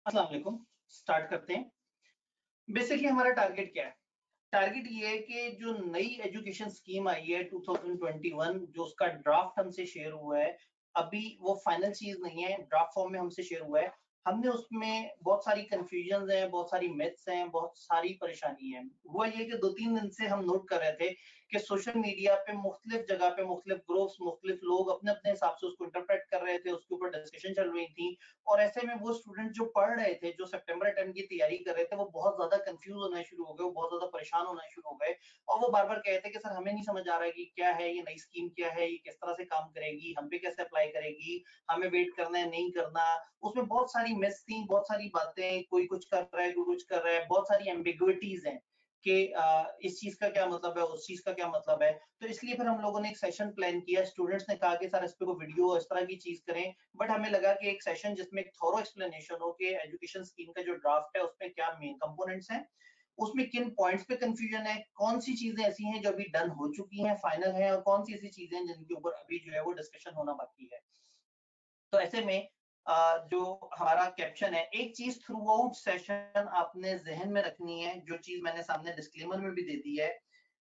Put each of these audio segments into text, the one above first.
अस्सलाम वालेकुम। स्टार्ट करते हैं। बेसिकली हमारा टारगेट क्या है? टारगेट ये है कि जो नई एजुकेशन स्कीम आई है 2021, जो उसका ड्राफ्ट हमसे शेयर हुआ है, अभी वो फाइनल चीज नहीं है, ड्राफ्ट फॉर्म में हमसे शेयर हुआ है। हमने उसमें बहुत सारी कंफ्यूजन है, बहुत सारी मिथ्स हैं, बहुत सारी परेशानी है। हुआ ये कि 2-3 दिन से हम नोट कर रहे थे कि सोशल मीडिया पे मुख्तलिफ जगह पे मुख्तलिफ ग्रुप्स, मुख्तलिफ लोग अपने अपने हिसाब से उसको इंटरप्रेट कर रहे थे, उसके ऊपर डिस्कशन चल रही थी। और ऐसे में वो स्टूडेंट जो पढ़ रहे थे, जो सितंबर अटेम्प्ट की तैयारी कर रहे थे, वो बहुत ज्यादा कंफ्यूज होना शुरू हो गए, वो बहुत ज्यादा परेशान होना शुरू हो गए। और वो बार बार कह रहे थे कि सर हमें नहीं समझ आ रहा है कि क्या है ये नई स्कीम, क्या है ये, किस तरह से काम करेगी, हम पे कैसे अप्लाई करेगी, हमें वेट करना है नहीं करना। उसमें बहुत सारी मिस थी, बहुत सारी बातें, कोई कुछ कर रहा है, कोई कुछ कर रहा है, बहुत सारी एम्बिग्विटीज हैं कि इस चीज का क्या मतलब है, उस चीज का क्या मतलब है। तो इसलिए फिर हम लोगों ने एक सेशन प्लान किया। स्टूडेंट्स ने कहा कि सर इस पे को वीडियो इस तरह की चीज करें, बट हमें लगा कि एक सेशन जिसमें एक थोरो एक्सप्लेनेशन हो कि एजुकेशन स्कीम का जो ड्राफ्ट है उसमें क्या मेन कंपोनेंट्स हैं, उसमें किन पॉइंट्स पे कंफ्यूजन है, कौन सी चीजें ऐसी हैं जो अभी डन हो चुकी हैं, फाइनल है, और कौन सी ऐसी चीजें हैं जिनके ऊपर अभी जो है वो डिस्कशन होना बाकी है। तो ऐसे में जो हमारा कैप्शन है, एक चीज थ्रू आउट सेशन आपने जहन में रखनी है, जो चीज मैंने सामने डिस्क्लेमर में भी दे दी है।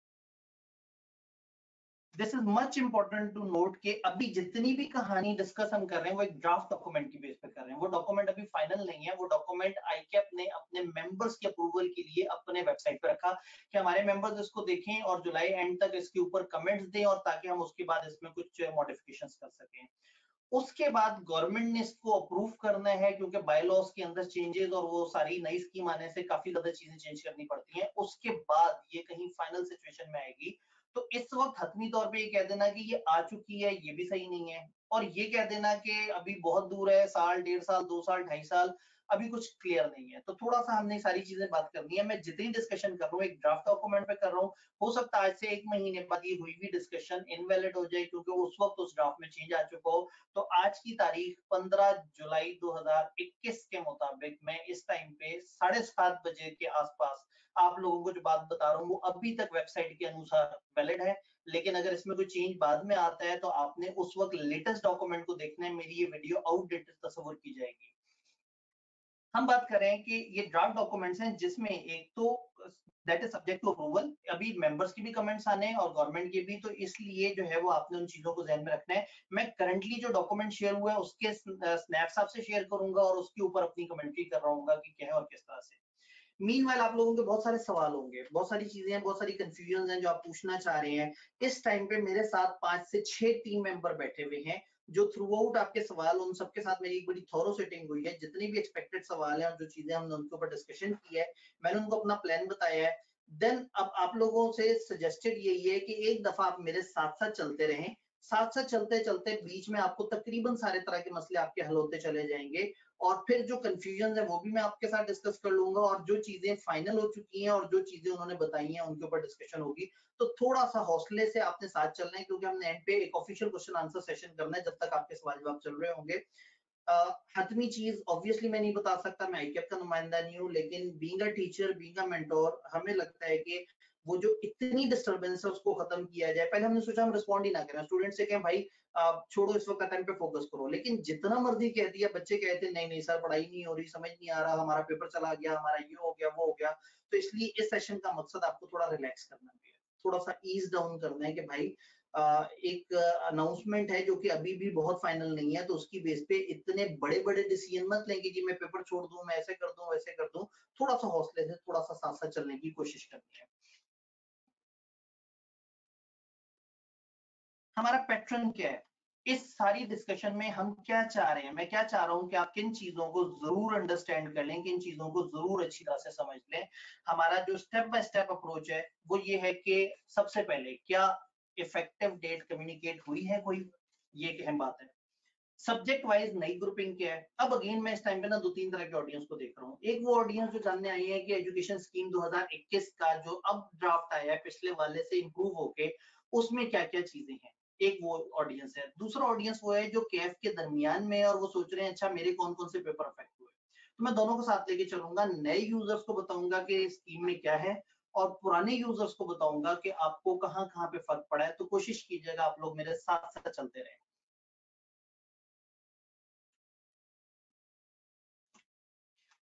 This is much important to note कि अभी जितनी भी कहानी डिस्कस हम कर रहे हैं वो एक ड्राफ्ट डॉक्यूमेंट की बेस पे कर रहे हैं। वो डॉक्यूमेंट अभी फाइनल नहीं है। वो डॉक्यूमेंट आईकैप ने अपने मेंबर्स के अप्रूवल के लिए अपने वेबसाइट पे रखा कि हमारे मेंबर्स इसको देखें और जुलाई एंड तक इसके ऊपर कमेंट्स दें, और ताकि हम उसके बाद इसमें कुछ मॉडिफिकेशंस कर सकें। उसके बाद गवर्नमेंट ने इसको अप्रूव करना है, क्योंकि बाय लॉस के अंदर चेंजेस और वो सारी नई स्कीम आने से काफी ज्यादा चीजें चेंज करनी पड़ती हैं। उसके बाद ये कहीं फाइनल सिचुएशन में आएगी। तो इस वक्त हतमी तौर पे ये कह देना कि ये आ चुकी है, ये भी सही नहीं है। और ये कह देना कि अभी बहुत दूर है, साल, 1.5 साल, 2 साल, 2.5 साल, अभी कुछ क्लियर नहीं है। तो थोड़ा सा हमने सारी चीजें बात करनी है। मैं जितनी डिस्कशन कर रहा हूँ एक ड्राफ्ट डॉक्यूमेंट पे कर रहा हूँ। हो सकता है आज से 1 महीने बाद ये हुई भी डिस्कशन इनवैलिड हो जाए, क्योंकि उस वक्त उस ड्राफ्ट में चेंज आ चुका हो। तो आज की तारीख 15 जुलाई 2021 के मुताबिक मैं इस टाइम पे 7:30 बजे के आसपास आप लोगों को जो बात बता रहा हूँ वो अभी तक वेबसाइट के अनुसार वैलिड है। लेकिन अगर इसमें कोई चेंज बाद में आता है तो आपने उस वक्त लेटेस्ट डॉक्यूमेंट को देखना है। मेरी ये वीडियो आउटडेटेड तस्वीर की जाएगी। हम बात कर रहे हैं कि ये ड्राफ्ट डॉक्यूमेंट्स हैं, जिसमें एक तो that is subject to approval, अभी मेंबर्स की भी कमेंट्स आने हैं और गवर्नमेंट के भी। तो इसलिए जो है वो आपने उन चीजों को ध्यान में रखना है। मैं करंटली जो डॉक्यूमेंट शेयर हुआ है उसके स्नैप्स आपसे शेयर करूंगा और उसके ऊपर अपनी कमेंट्री कर रहा हूँ कि क्या है और किस तरह से। मीनवाइल आप लोगों के बहुत सारे सवाल होंगे, बहुत सारी चीजें हैं, बहुत सारी कंफ्यूजन हैं जो आप पूछना चाह रहे हैं। इस टाइम पे मेरे साथ 5 से 6 टीम मेंबर बैठे हुए हैं जो थ्रू आउट आपके सवाल, उन सबके साथ मेरी एक बड़ी थॉरो सेटिंग हुई है। जितनी भी एक्सपेक्टेड सवाल हैं और जो चीजें हमने उनके ऊपर डिस्कशन की है, मैंने उनको अपना प्लान बताया है। देन अब आप लोगों से सजेस्टेड यही है कि एक दफा आप मेरे साथ साथ चलते रहें। साथ साथ चलते चलते बीच में आपको तकरीबन सारे तरह के मसले आपके हल होते चले जाएंगे। और फिर जो कंफ्यूजन है वो भी मैं आपके साथ डिस्कस कर लूंगा, और जो चीजें फाइनल हो चुकी हैं और जो चीजें उन्होंने बताई हैं उनके ऊपर डिस्कशन होगी। तो थोड़ा सा हौसले से आपने साथ चलना है, क्योंकि हमने एंड पे एक ऑफिशियल क्वेश्चन आंसर सेशन करना है जब तक आपके सवाल जवाब चल रहे होंगे। हतमी चीज ऑब्वियसली मैं नहीं बता सकता, मैं आईकैप का नुमाइंदा नहीं हूँ, लेकिन being a teacher, being a mentor, हमें लगता है कि वो जो इतनी डिस्टर्बेंस है उसको खत्म किया जाए। पहले हमने सोचा हम रिस्पॉन्ड ही ना करें, स्टूडेंट से कहें भाई छोड़ो इस वक्त अटेम्प्ट पे फोकस करो, लेकिन जितना मर्जी कह दिया बच्चे कहते नहीं नहीं सर पढ़ाई नहीं हो रही, समझ नहीं आ रहा, हमारा पेपर चला गया, हमारा ये हो गया वो हो गया। तो इसलिए इस सेशन का मकसद आपको थोड़ा रिलैक्स करना है, थोड़ा सा ईज डाउन करना है कि भाई एक अनाउंसमेंट है जो कि अभी भी बहुत फाइनल नहीं है, तो उसकी बेस पे इतने बड़े बड़े डिसीजन मत लेंगे कि मैं पेपर छोड़ दूं, मैं ऐसे कर दूं वैसे कर दूं। थोड़ा सा हौसले से, थोड़ा सा साथ साथ चलने की कोशिश करनी है। हमारा पैटर्न क्या है इस सारी डिस्कशन में, हम क्या चाह रहे हैं, मैं क्या चाह रहा हूं कि आप किन चीजों को जरूर अंडरस्टैंड कर लें, किन चीजों को जरूर अच्छी तरह से समझ लें। हमारा जो स्टेप बाय स्टेप अप्रोच है वो ये है कि सबसे पहले क्या इफेक्टिव डेट कम्युनिकेट हुई है कोई, ये एक अहम बात है। सब्जेक्ट वाइज नई ग्रुपिंग क्या है। अब अगेन मैं इस टाइम पे ना 2-3 तरह के ऑडियंस को देख रहा हूँ। एक वो ऑडियंस जो जानने आई है कि एजुकेशन स्कीम 2021 का जो अब ड्राफ्ट आया है पिछले वाले से इंप्रूव होके, उसमें क्या क्या चीजें हैं। एक वो ऑडियंस है। दूसरा ऑडियंस वो है जो कैफ के दरमियान में है और वो सोच रहे हैं अच्छा मेरे कौन कौन से पेपर अफेक्ट हुए। तो मैं दोनों को साथ लेके चलूंगा। नए यूजर्स को बताऊंगा कि स्कीम में क्या है, और पुराने यूजर्स को बताऊंगा कि आपको कहाँ कहाँ पे फर्क पड़ा है। तो कोशिश कीजिएगा आप लोग मेरे साथ साथ चलते रहे।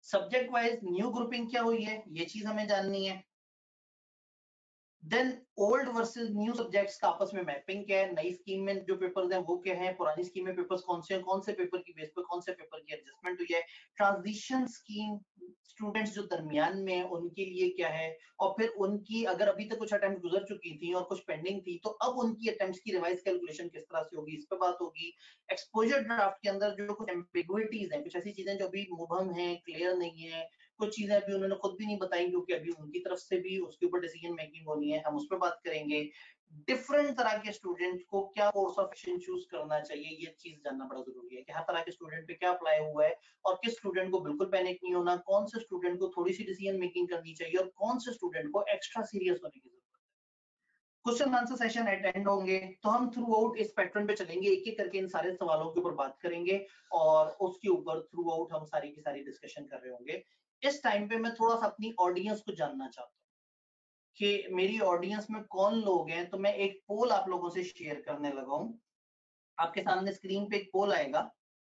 सब्जेक्ट वाइज न्यू ग्रुपिंग क्या हुई है, ये चीज हमें जाननी है। Then old versus new subjects का आपस में मैपिंग क्या है, नई स्कीम में जो पेपर्स हैं वो क्या है, पुरानी स्कीम में पेपर्स कौन से हैं, कौन से पेपर की बेस पे कौन से पेपर की एडजस्टमेंट हुई है, ट्रांजिशन स्कीम स्टूडेंट्स जो दरमियान में हैं उनके लिए क्या है, और फिर उनकी अगर अभी तक कुछ अटेम्प्ट गुजर चुकी थी और कुछ पेंडिंग थी तो अब उनकी अटेम्प्ट्स की रिवाइज कैलकुलेशन किस तरह से होगी, इस पे बात होगी। एक्सपोजर ड्राफ्ट के अंदर जो कुछ एम्बिग्विटीज हैं, कुछ ऐसी चीजें जो अभी मुबहम हैं, क्लियर नहीं है, कुछ चीजें अभी उन्होंने खुद भी नहीं बताई क्योंकि अभी उनकी तरफ से भी उसके ऊपर डिसीजन मेकिंग होनी है, हम उस पर बात करेंगे। डिफरेंट तरह के स्टूडेंट को क्या कोर्स ऑफ एक्शन चूज करना चाहिए, ये चीज जानना बड़ा जरूरी है कि हर तरह के स्टूडेंट पे क्या अप्लाई हुआ है और किस स्टूडेंट को बिल्कुल पैनिक नहीं होना, कौन से स्टूडेंट को थोड़ी सी डिसीजन मेकिंग करनी चाहिए और कौन से स्टूडेंट को एक्स्ट्रा सीरियस होने की जरूरत है। क्वेश्चन आंसर सेशन अटेंड होंगे तो हम थ्रू आउट इस पैटर्न पे चलेंगे, एक एक करके इन सारे सवालों के ऊपर बात करेंगे और उसके ऊपर थ्रू आउट हम सारी की सारी डिस्कशन कर रहे होंगे। इस टाइम पे मैं थोड़ा सा अपनी ऑडियंस को जानना चाहता हूँ कि मेरी ऑडियंस में कौन लोग हैं, तो मैं एक पोल आप लोगों से शेयर करने लगा हूं। आपके सामने स्क्रीन पे एक पोल आएगा,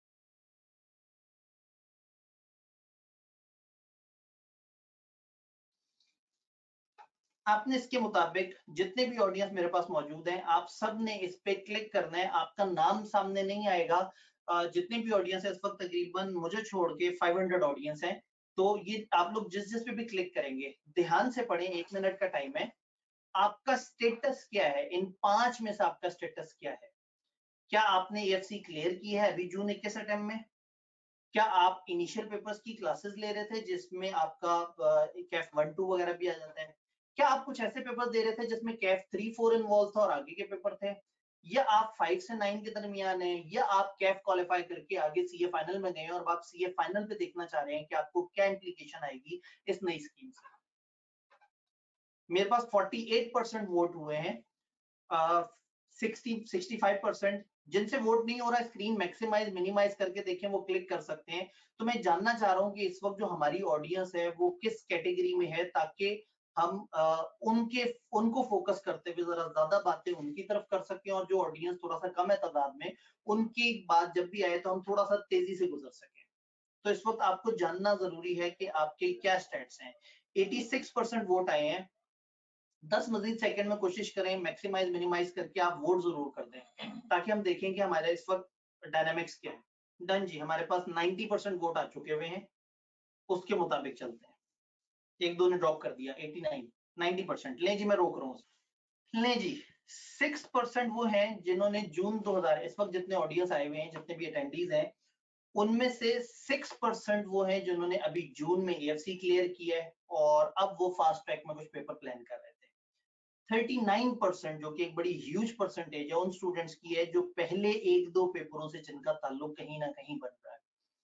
आपने इसके मुताबिक जितने भी ऑडियंस मेरे पास मौजूद हैं आप सब ने इस पे क्लिक करना है, आपका नाम सामने नहीं आएगा। जितने भी ऑडियंस है इस वक्त तकरीबन मुझे छोड़ के 500 ऑडियंस हैं, तो ये आप लोग जिस जिस पे भी क्लिक करेंगे ध्यान से पढ़ें, 1 मिनट का टाइम है। आपका स्टेटस क्या है, इन 5 में से आपका स्टेटस क्या है? क्या आपने EFC क्लियर की है अभी जून 21 अटेम्प्ट में? क्या आप इनिशियल पेपर्स की क्लासेस ले रहे थे जिसमें आपका कैफ 1-2 वगैरह भी आ जाता है? क्या आप कुछ ऐसे पेपर दे रहे थे जिसमें कैफ 3-4 इन्वॉल्व था और आगे के पेपर थे? या आप 5 से 9 के दरमियान हैं, या आप कैफ क्वालिफाई करके आगे सीए फाइनल में गए और आप सीए फाइनल पे देखना चाह रहे हैं कि आपको क्या इंप्लीकेशन आएगी इस नई स्कीम से? मेरे पास 48% वोट हुए हैं, 65% जिनसे वोट नहीं हो रहा है स्क्रीन मैक्सिमाइज मिनिमाइज करके देखें, वो क्लिक कर सकते हैं। तो मैं जानना चाह रहा हूं कि इस वक्त जो हमारी ऑडियंस है वो किस कैटेगरी में है, ताकि हम उनको फोकस करते हुए जरा ज्यादा बातें उनकी तरफ कर सकें और जो ऑडियंस थोड़ा सा कम है तादाद में उनकी बात जब भी आए तो हम थोड़ा सा तेजी से गुजर सकें। तो इस वक्त आपको जानना जरूरी है कि आपके क्या स्टैट्स हैं। 86% वोट आए हैं, 10 मजीद सेकंड में कोशिश करें मैक्सिमाइज मिनिमाइज करके आप वोट जरूर कर दें ताकि हम देखें कि हमारे इस वक्त डायनामिक्स क्या है। डन जी, हमारे पास 90% वोट आ चुके हुए हैं, उसके मुताबिक चलते हैं। एक दो ने ड्रॉप कर दिया, 89 90%। ले जी मैं रोक रहा हूँ। ले जी 6% वो हैं जिन्होंने जून 2000, इस वक्त जितने ऑडियंस आए हुए हैं जितने भी अटेंडीज हैं उनमें से 6% वो हैं जिन्होंने अभी जून में EFC क्लियर किया है और अब वो फास्ट ट्रैक में कुछ पेपर प्लान कर रहे थे। 39% जो कि एक बड़ी ह्यूज परसेंटेज है उन स्टूडेंट्स की है जो पहले 1-2 पेपरों से जिनका ताल्लुक कहीं ना कहीं बन रहा है।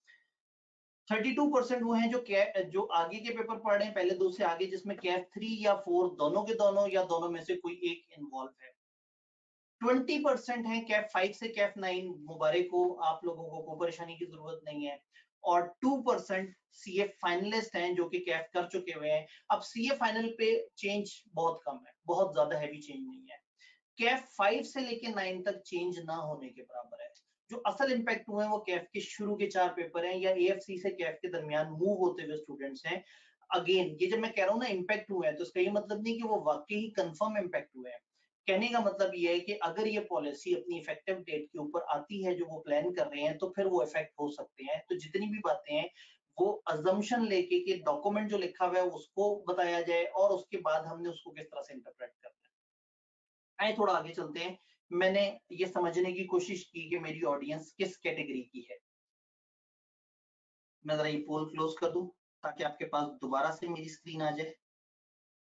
32% वो हैं जो आगे के पेपर पढ़ रहे हैं, पहले 2 से आगे, जिसमें कैफ 3 या 4 दोनों के दोनों या दोनों में से कोई एक इन्वॉल्व है। 20% है कैफ 5 से कैफ 9, मुबारक हो, आप लोगों को कोई परेशानी की जरूरत नहीं है। और 2% सीए फाइनलिस्ट हैं जो कि कैफ कर चुके हुए हैं। अब सीए फाइनल पे चेंज बहुत कम है, बहुत ज्यादा हैवी चेंज नहीं है। कैफ 5 से लेके 9 तक चेंज ना होने के बराबर है। जो असल इंपैक्ट हुए हैं वो कैफ के शुरू के 4 पेपर हैं या AFC से कैफ के दरमियान मूव होते हुए स्टूडेंट्स हैं। अगेन ये जब मैं कह रहा हूँ ना इम्पैक्ट हुए हैं तो इसका ये मतलब नहीं कि वो वाकई ही कंफर्म इम्पैक्ट हुए हैं। कहने का मतलब ये है कि अगर ये पॉलिसी अपनी इफेक्टिव डेट के ऊपर आती है जो वो प्लान कर रहे हैं तो फिर वो इफेक्ट हो सकते हैं। तो जितनी भी बातें हैं वो अजम्पशन लेके कि डॉक्यूमेंट जो लिखा हुआ है उसको बताया जाए और उसके बाद हमने उसको किस तरह से इंटरप्रेट करना है। आए थोड़ा आगे चलते हैं। मैंने ये समझने की कोशिश की कि मेरी ऑडियंस किस कैटेगरी की है। मैं जरा ये पोल क्लोज कर दूं ताकि आपके पास दोबारा से मेरी स्क्रीन आ जाए।